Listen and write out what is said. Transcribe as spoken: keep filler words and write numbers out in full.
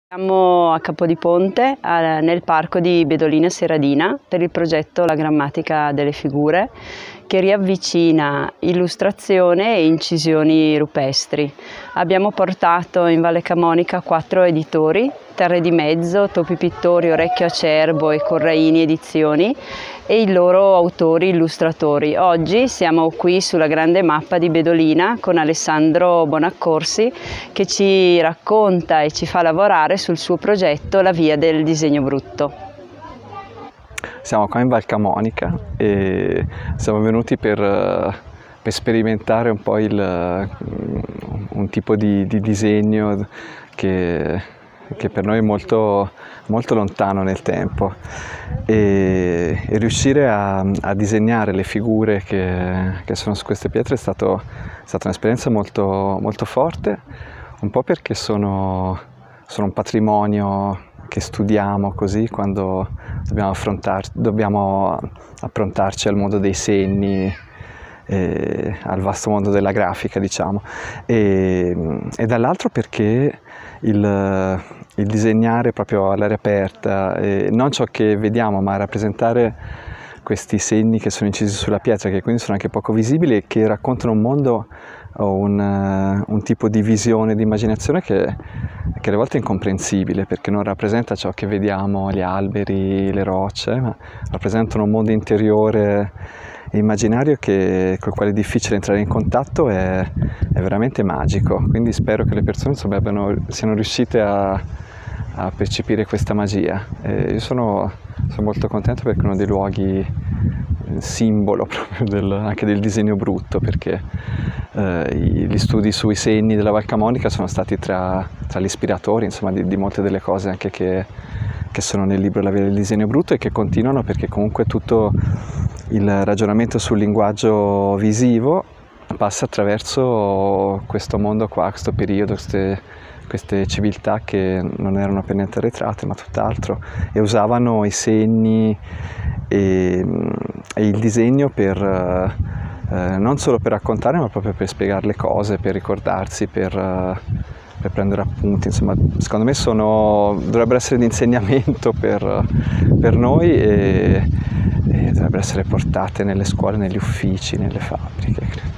Siamo a Capodiponte, nel parco di Bedolina Seradina, per il progetto La grammatica delle figure, che riavvicina illustrazione e incisioni rupestri. Abbiamo portato in Valle Camonica quattro editori, Terre di Mezzo, Topi Pittori, Orecchio Acerbo e Corraini Edizioni, e i loro autori illustratori. Oggi siamo qui sulla grande mappa di Bedolina con Alessandro Bonaccorsi, che ci racconta e ci fa lavorare sul suo progetto La via del disegno brutto. Siamo qua in Val Camonica e siamo venuti per, per sperimentare un po' il, un tipo di, di disegno che, che per noi è molto, molto lontano nel tempo, e, e riuscire a, a disegnare le figure che, che sono su queste pietre è, stato, è stata un'esperienza molto, molto forte, un po' perché sono, sono un patrimonio che studiamo così quando dobbiamo, dobbiamo approntarci al mondo dei segni, e al vasto mondo della grafica, diciamo, e, e dall'altro perché il, il disegnare proprio all'aria aperta, e non ciò che vediamo, ma rappresentare questi segni che sono incisi sulla pietra, che quindi sono anche poco visibili e che raccontano un mondo o un, uh, un tipo di visione, di immaginazione che, che alle volte è incomprensibile, perché non rappresenta ciò che vediamo, gli alberi, le rocce, ma rappresentano un mondo interiore e immaginario che, col quale è difficile entrare in contatto, è, è veramente magico. Quindi spero che le persone insomma, abbiano, siano riuscite a, a percepire questa magia. E io sono, sono molto contento perché è uno dei luoghi simbolo proprio del, anche del disegno brutto, perché eh, gli studi sui segni della Val Camonica sono stati tra, tra gli ispiratori insomma, di, di molte delle cose anche che, che sono nel libro La via del disegno brutto, e che continuano, perché comunque tutto il ragionamento sul linguaggio visivo passa attraverso questo mondo qua, questo periodo, queste, queste civiltà che non erano per niente arretrate, ma tutt'altro, e usavano i segni e, e il disegno per, eh, non solo per raccontare, ma proprio per spiegare le cose, per ricordarsi, per, per prendere appunti. Insomma, secondo me sono, dovrebbero essere di insegnamento per, per noi, e, e dovrebbero essere portate nelle scuole, negli uffici, nelle fabbriche.